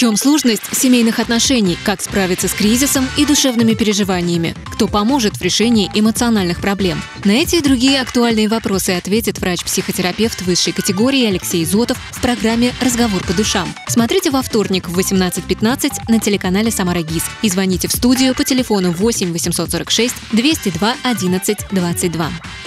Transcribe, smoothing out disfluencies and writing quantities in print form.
чем сложность семейных отношений, как справиться с кризисом и душевными переживаниями, кто поможет в решении эмоциональных проблем. На эти и другие актуальные вопросы ответит врач-психотерапевт высшей категории Алексей Зотов в программе «Разговор по душам». Смотрите во вторник в 18:15 на телеканале «Самара ГИС» и звоните в студию по телефону 8 846 202 11 22.